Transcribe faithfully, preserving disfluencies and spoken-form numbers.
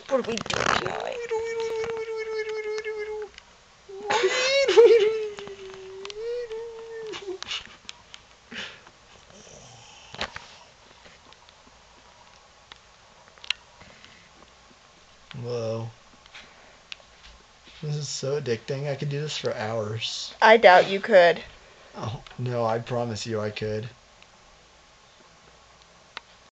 What do we do, Joey? Whoa. This is so addicting. I could do this for hours. I doubt you could. Oh, no, I promise you I could.